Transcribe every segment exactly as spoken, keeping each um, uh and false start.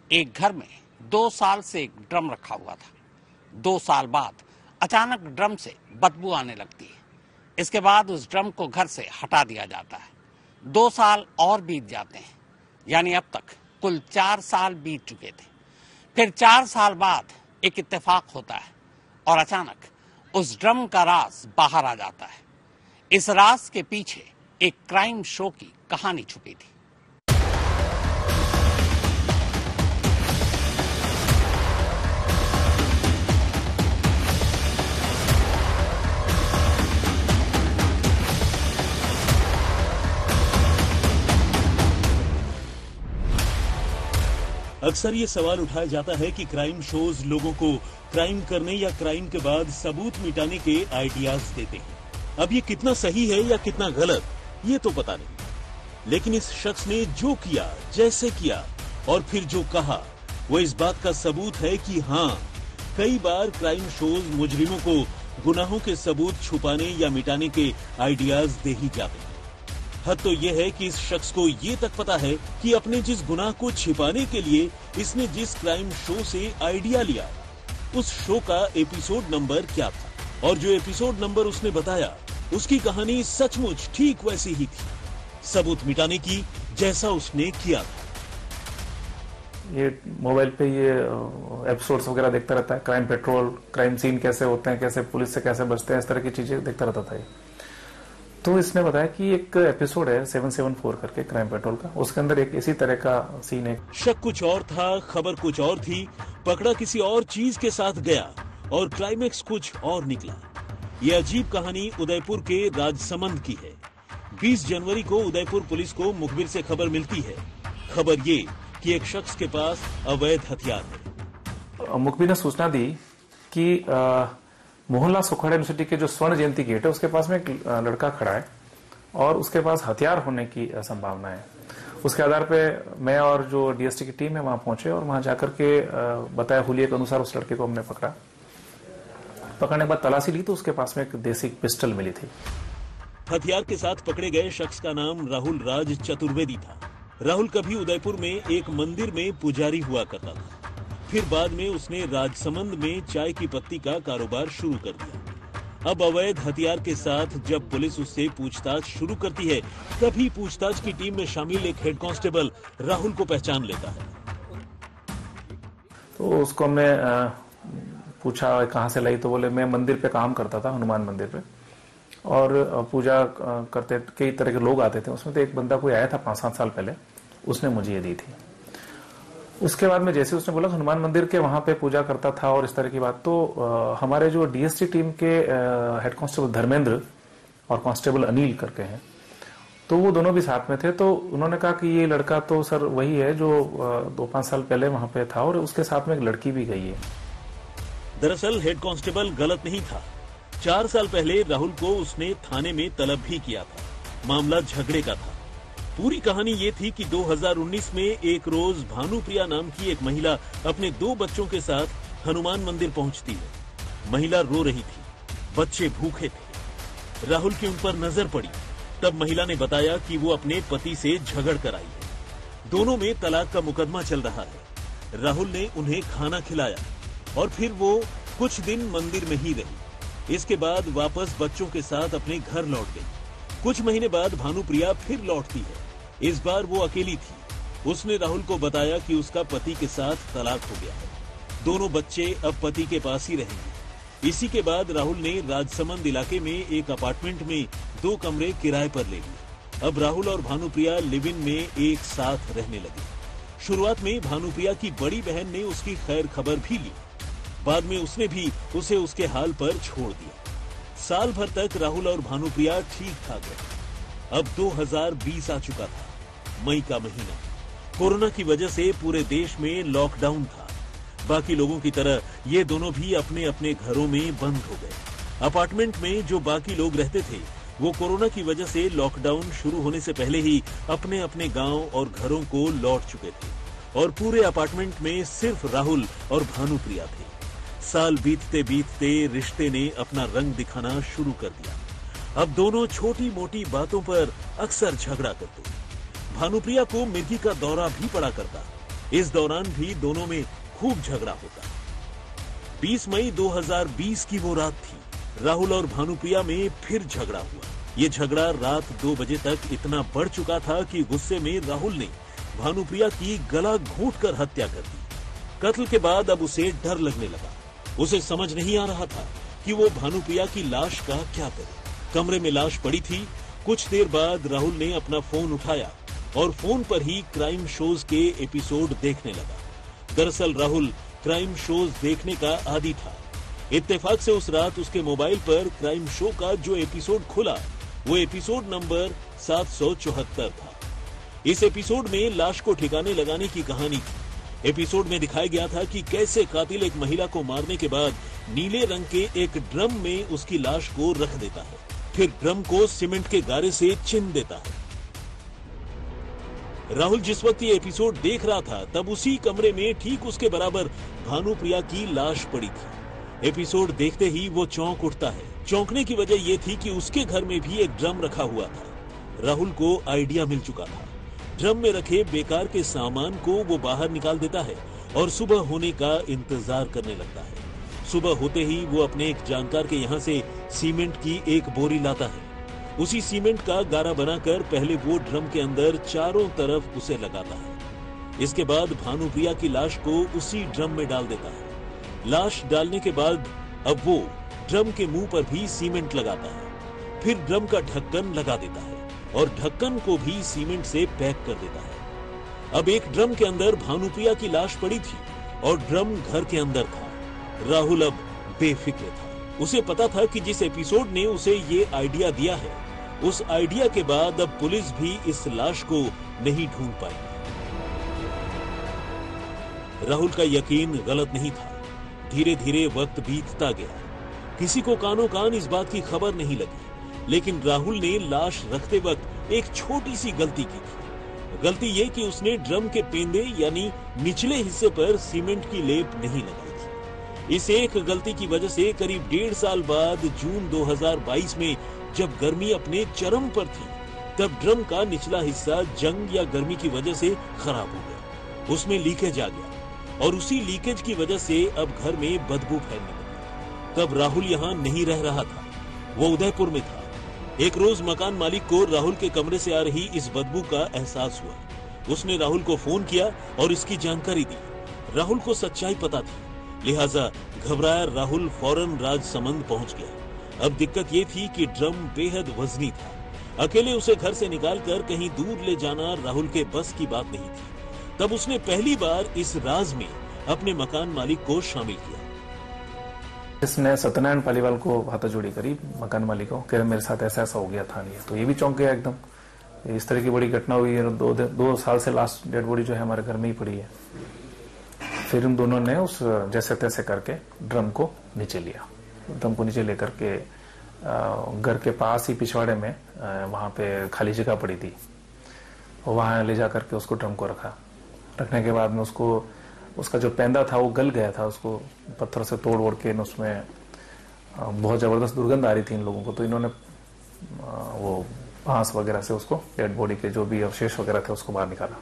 एक घर में दो साल से एक ड्रम रखा हुआ था। दो साल बाद अचानक ड्रम से बदबू आने लगती है। इसके बाद उस ड्रम को घर से हटा दिया जाता है। दो साल और बीत जाते हैं, यानी अब तक कुल चार साल बीत चुके थे। फिर चार साल बाद एक इत्तेफाक होता है और अचानक उस ड्रम का राज बाहर आ जाता है। इस राज के पीछे एक क्राइम शो की कहानी छुपी थी। अक्सर ये सवाल उठाया जाता है कि क्राइम शोज लोगों को क्राइम करने या क्राइम के बाद सबूत मिटाने के आइडियाज देते हैं। अब ये कितना सही है या कितना गलत, ये तो पता नहीं, लेकिन इस शख्स ने जो किया, जैसे किया और फिर जो कहा, वो इस बात का सबूत है कि हाँ, कई बार क्राइम शोज मुजरिमों को गुनाहों के सबूत छुपाने या मिटाने के आइडियाज दे ही जाते हैं। हद तो यह है कि इस शख्स को ये तक पता है कि अपने जिस गुनाह को छिपाने के लिए इसने जिस क्राइम शो से आइडिया लिया, उस शो का एपिसोड नंबर क्या था, और जो एपिसोड नंबर उसने बताया, उसकी कहानी सचमुच ठीक वैसी ही थी, सबूत मिटाने की जैसा उसने किया था। ये मोबाइल पे ये एपिसोड्स वगैरह देखता रहता है, क्राइम पेट्रोल, क्राइम सीन कैसे होते हैं, कैसे पुलिस से कैसे बचते हैं, इस तरह की चीजें देखता रहता था। तो इसने बताया कि एक एपिसोड है सेवन सेवन फोर करके क्राइम पेट्रोल का, उसके अंदर एक इसी तरह का सीन है। शक कुछ और था, खबर कुछ और थी, पकड़ा किसी और चीज के साथ गया और क्लाइमेक्स कुछ और निकला। ये अजीब कहानी उदयपुर के राजसमंद की है। बीस जनवरी को उदयपुर पुलिस को मुखबिर से खबर मिलती है। खबर ये कि एक शख्स के पास अवैध हथियार है। मुखबिर ने सूचना दी कि आ, मोहनलाल सुखाड़ा यूनिवर्सिटी के जो स्वर्ण जयंती गेट है, उसके पास में एक लड़का खड़ा है और उसके पास हथियार होने की संभावना है। उसके आधार पे मैं और जो डीएसटी की टीम है वहां पहुंचे और वहां जाकर के बताया हुलिये के अनुसार उस लड़के को हमने पकड़ा। पकड़ने के बाद तलाशी ली तो उसके पास में एक देसी पिस्टल मिली थी। हथियार के साथ पकड़े गए शख्स का नाम राहुल राज चतुर्वेदी था। राहुल कभी उदयपुर में एक मंदिर में पुजारी हुआ करता था। फिर बाद में उसने राजसमंद में चाय की पत्ती का कारोबार शुरू कर दिया। अब अवैध हथियार के साथ जब पुलिस उससे पूछताछ शुरू करती है, तभी पूछताछ की टीम में शामिल एक हेड कांस्टेबल राहुल को पहचान लेता है। तो उसको हमने पूछा कहां से लाई, तो बोले मैं मंदिर पे काम करता था, हनुमान मंदिर पे, और पूजा करते कई तरह के लोग आते थे। उसमें तो एक बंदा कोई आया था पांच सात साल पहले, उसने मुझे ये दी थी। उसके बाद में जैसे उसने बोला हनुमान मंदिर के वहां पे पूजा करता था और इस तरह की बात, तो आ, हमारे जो डीएसटी टीम के हेड कांस्टेबल धर्मेंद्र और कांस्टेबल अनिल करके हैं, तो वो दोनों भी साथ में थे। तो उन्होंने कहा कि ये लड़का तो सर वही है जो आ, दो पांच साल पहले वहां पे था और उसके साथ में एक लड़की भी गई है। दरअसल हेड कांस्टेबल गलत नहीं था। चार साल पहले राहुल को उसने थाने में तलब भी किया था। मामला झगड़े का था। पूरी कहानी ये थी कि दो हज़ार उन्नीस में एक रोज भानुप्रिया नाम की एक महिला अपने दो बच्चों के साथ हनुमान मंदिर पहुंचती है। महिला रो रही थी, बच्चे भूखे थे। राहुल की उन पर नजर पड़ी। तब महिला ने बताया कि वो अपने पति से झगड़ कर आई है। दोनों में तलाक का मुकदमा चल रहा है। राहुल ने उन्हें खाना खिलाया और फिर वो कुछ दिन मंदिर में ही रही। इसके बाद वापस बच्चों के साथ अपने घर लौट गई। कुछ महीने बाद भानुप्रिया फिर लौटती है। इस बार वो अकेली थी। उसने राहुल को बताया कि उसका पति के साथ तलाक हो गया है। दोनों बच्चे अब पति के पास ही रहेंगे। इसी के बाद राहुल ने राजसमंद इलाके में एक अपार्टमेंट में दो कमरे किराए पर ले लिए। अब राहुल और भानुप्रिया लिव इन में एक साथ रहने लगे। शुरुआत में भानुप्रिया की बड़ी बहन ने उसकी खैर खबर भी ली। बाद में उसने भी उसे उसके हाल पर छोड़ दिया। साल भर तक राहुल और भानुप्रिया ठीक ठाक रहे। अब दो हज़ार बीस आ चुका था, मई का महीना। कोरोना की वजह से पूरे देश में लॉकडाउन था। बाकी लोगों की तरह ये दोनों भी अपने अपने घरों में बंद हो गए। अपार्टमेंट में जो बाकी लोग रहते थे, वो कोरोना की वजह से लॉकडाउन शुरू होने से पहले ही अपने अपने गांव और घरों को लौट चुके थे और पूरे अपार्टमेंट में सिर्फ राहुल और भानुप्रिया थे। साल बीतते बीतते रिश्ते ने अपना रंग दिखाना शुरू कर दिया। अब दोनों छोटी मोटी बातों पर अक्सर झगड़ा करते। भानुप्रिया को मिर्गी का दौरा भी पड़ा करता। इस दौरान भी दोनों में खूब झगड़ा होता। बीस मई दो हज़ार बीस की वो रात थी। राहुल और भानुप्रिया में फिर झगड़ा हुआ। ये झगड़ा रात दो बजे तक इतना बढ़ चुका था कि गुस्से में राहुल ने भानुप्रिया की गला घोंटकर हत्या कर दी। कत्ल के बाद अब उसे डर लगने लगा। उसे समझ नहीं आ रहा था कि वो भानुप्रिया की लाश का क्या करे। कमरे में लाश पड़ी थी। कुछ देर बाद राहुल ने अपना फोन उठाया और फोन पर ही क्राइम शोज के एपिसोड देखने लगा। दरअसल राहुल क्राइम शोज देखने का आदी था। इत्तेफाक से उस रात उसके मोबाइल पर क्राइम शो का जो एपिसोड खुला वो एपिसोड नंबर सात सौ चौहत्तर था। इस एपिसोड में लाश को ठिकाने लगाने की कहानी थी। एपिसोड में दिखाया गया था कि कैसे कातिल एक महिला को मारने के बाद नीले रंग के एक ड्रम में उसकी लाश को रख देता है, फिर ड्रम को सीमेंट के गारे से चिन देता है। राहुल जिस वक्त ये एपिसोड देख रहा था तब उसी कमरे में ठीक उसके बराबर भानुप्रिया की लाश पड़ी थी। एपिसोड देखते ही वो चौंक उठता है। चौंकने की वजह ये थी कि उसके घर में भी एक ड्रम रखा हुआ था। राहुल को आइडिया मिल चुका था। ड्रम में रखे बेकार के सामान को वो बाहर निकाल देता है और सुबह होने का इंतजार करने लगता है। सुबह होते ही वो अपने एक जानकार के यहाँ से सीमेंट की एक बोरी लाता है। उसी सीमेंट का गारा बनाकर पहले वो ड्रम के अंदर चारों तरफ उसे लगाता है। इसके बाद भानुप्रिया की लाश को उसी ड्रम में डाल देता है। लाश डालने के बाद अब वो ड्रम के मुंह पर भी सीमेंट लगाता है, फिर ड्रम का ढक्कन लगा देता है और ढक्कन को भी सीमेंट से पैक कर देता है। अब एक ड्रम के अंदर भानुप्रिया की लाश पड़ी थी और ड्रम घर के अंदर था। राहुल अब बेफिक्र था। उसे पता था कि जिस एपिसोड ने उसे ये आइडिया दिया है, उस आइडिया के बाद अब पुलिस भी इस लाश को नहीं ढूंढ पाएगी। राहुल का यकीन गलत नहीं था। धीरे धीरे वक्त बीतता गया। किसी को कानो कान इस बात की खबर नहीं लगी, लेकिन राहुल ने लाश रखते वक्त एक छोटी सी गलती की थी। गलती ये कि उसने ड्रम के पेंदे यानी निचले हिस्से पर सीमेंट की लेप नहीं लगाई थी। इस एक गलती की वजह से करीब डेढ़ साल बाद जून दो हज़ार बाईस में जब गर्मी अपने चरम पर थी, तब ड्रम का निचला हिस्सा जंग या गर्मी की वजह से खराब हो गया। उसमें लीकेज आ गया और उसी लीकेज की वजह से अब घर में बदबू फैलने लगी। तब राहुल यहाँ नहीं रह रहा था, वो उदयपुर में था। एक रोज मकान मालिक को राहुल के कमरे से आ रही इस बदबू का एहसास हुआ। उसने राहुल को फोन किया और इसकी जानकारी दी। राहुल को सच्चाई पता थी, लिहाजा घबराया राहुल फौरन राजसमंद पहुंच गया। अब दिक्कत ये थी कि ड्रम बेहद वजनी था। अकेले उसे घर से निकालकर कहीं दूर ले जाना राहुल के बस की बात नहीं थी। तब उसने पहली बार इस राज में अपने मकान मालिक को शामिल किया। इसने सत्यनारायण पालीवाल को हाथाजोड़ी करी, मकान मालिक को, कह मेरे साथ ऐसा ऐसा हो गया था। नहीं तो ये भी चौंक गया एकदम। इस तरह की बड़ी घटना हुई है। दो दो साल से लास्ट डेड बॉडी जो है हमारे घर में ही पड़ी है। फिर हम दोनों ने उस जैसे तैसे करके ड्रम को नीचे लिया। ड्रम को नीचे लेकर के घर के पास ही पिछवाड़े में वहां पे खाली जगह पड़ी थी, वहां ले जा करके उसको ड्रम को रखा। रखने के बाद में उसको उसका जो पेंदा था वो गल गया था। उसको पत्थर से तोड़ ओड़ के उसमें बहुत जबरदस्त दुर्गंध आ रही थी इन लोगों को। तो इन्होंने वो बांस वगैरह से उसको डेड बॉडी के जो भी अवशेष वगैरह थे उसको बाहर निकाला।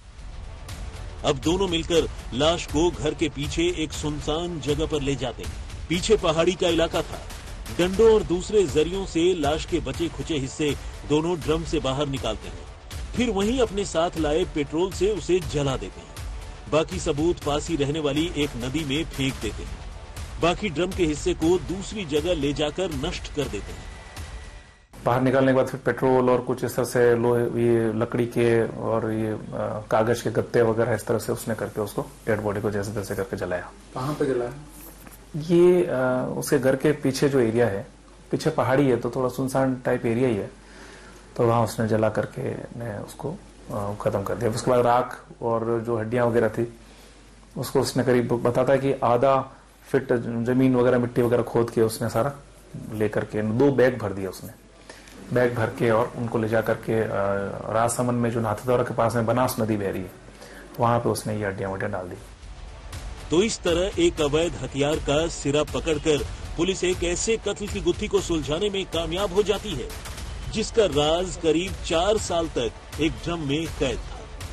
अब दोनों मिलकर लाश को घर के पीछे एक सुनसान जगह पर ले जाते हैं। पीछे पहाड़ी का इलाका था। डंडों और दूसरे जरियों से लाश के बचे खुचे हिस्से दोनों ड्रम से बाहर निकालते हैं, फिर वहीं अपने साथ लाए पेट्रोल से उसे जला देते हैं। बाकी सबूत पास ही रहने वाली एक नदी में फेंक देते हैं। बाकी ड्रम के हिस्से को दूसरी जगह ले जाकर नष्ट कर देते हैं। बाहर निकालने के बाद फिर पेट्रोल और कुछ इस तरह से लोहे, ये लकड़ी के और ये आ, कागज के गत्ते वगैरह इस तरह से उसने करके उसको डेड बॉडी को जैसे तैसे करके जलाया। कहाँ पे जलाया? ये आ, उसके घर के पीछे जो एरिया है, पीछे पहाड़ी है तो थोड़ा सुनसान टाइप एरिया ही है, तो वहां उसने जला करके ने उसको खत्म कर दिया। उसके बाद राख और जो हड्डियां वगैरह थी उसको उसने करीब बताता है कि आधा फिट जमीन वगैरह मिट्टी वगैरह खोद के उसने सारा लेकर के दो बैग भर दिया उसने। बैग भर के और उनको ले जा करके राजसमंद में जो नाथद्वारा के पास में बनास नदी बह रही है वहां पे उसने ये हड्डियां वड्डियां डाल दी। तो इस तरह एक अवैध हथियार का सिरा पकड़कर पुलिस एक ऐसे कत्ल की गुत्थी को सुलझाने में कामयाब हो जाती है जिसका राज करीब चार साल तक एक ड्रम में कैद था।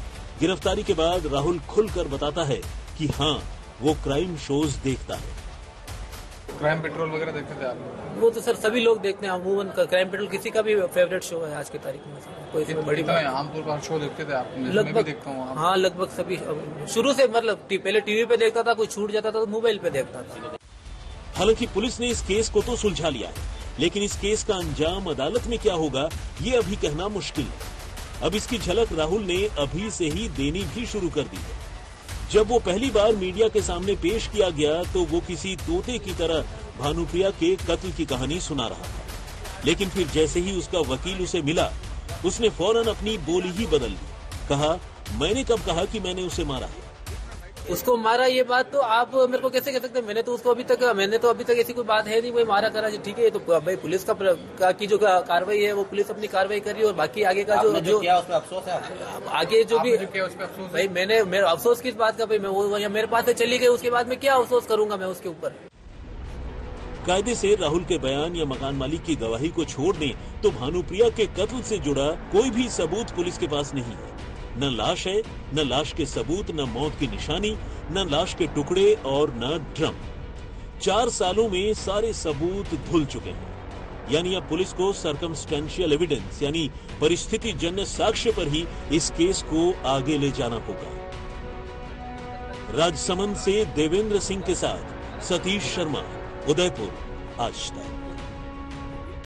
गिरफ्तारी के बाद राहुल खुलकर बताता है कि हाँ, वो क्राइम शोज देखता है। क्राइम पेट्रोल वगैरह देखते थे आप? वो तो सर सभी लोग देखते हैं अमूमन। क्राइम पेट्रोल किसी का भी फेवरेट शो है आज की तारीख में। कोई इसमें बड़ी बात आमतौर पर शो देखते थे आप? लगभग देखता हूँ। हाँ, लगभग सभी शुरू से, मतलब पहले टीवी पे देखता था, कोई छूट जाता था तो मोबाइल पे देखता था। हालांकि पुलिस ने इस केस को तो सुलझा लिया है, लेकिन इस केस का अंजाम अदालत में क्या होगा ये अभी कहना मुश्किल है। अब इसकी झलक राहुल ने अभी से ही देनी भी शुरू कर दी है। जब वो पहली बार मीडिया के सामने पेश किया गया तो वो किसी तोते की तरह भानुप्रिया के कत्ल की कहानी सुना रहा था, लेकिन फिर जैसे ही उसका वकील उसे मिला, उसने फौरन अपनी बोली ही बदल दी। कहा, मैंने कब कहा कि मैंने उसे मारा है? उसको मारा, ये बात तो आप मेरे को कैसे कह सकते हैं? मैंने तो उसको अभी तक मैंने तो अभी तक ऐसी कोई बात है नहीं, वही मारा करा। ठीक है, तो भाई पुलिस का, का की जो कार्रवाई है वो पुलिस अपनी कार्रवाई कर रही है, और बाकी आगे का जो जो किया उस पर अफसोस है। आगे जो भी किया उस पर अफसोस? भाई मैंने मेरा अफसोस किस बात का? भाई मैं वो मेरे पास से चली गई, उसके बाद में क्या अफसोस करूंगा मैं उसके ऊपर? कायदे से राहुल के बयान या मकान मालिक की गवाही को छोड़ दें तो भानुप्रिया के कत्ल से जुड़ा कोई भी सबूत पुलिस के पास नहीं है। न लाश है, न लाश के सबूत, न मौत की निशानी, न लाश के टुकड़े और न ड्रम। चार सालों में सारे सबूत धुल चुके हैं। यानी अब पुलिस को सर्कमस्टेंशियल एविडेंस यानी परिस्थिति जन्य साक्ष्य पर ही इस केस को आगे ले जाना होगा। राजसमंद से देवेंद्र सिंह के साथ सतीश शर्मा, उदयपुर, आज तक।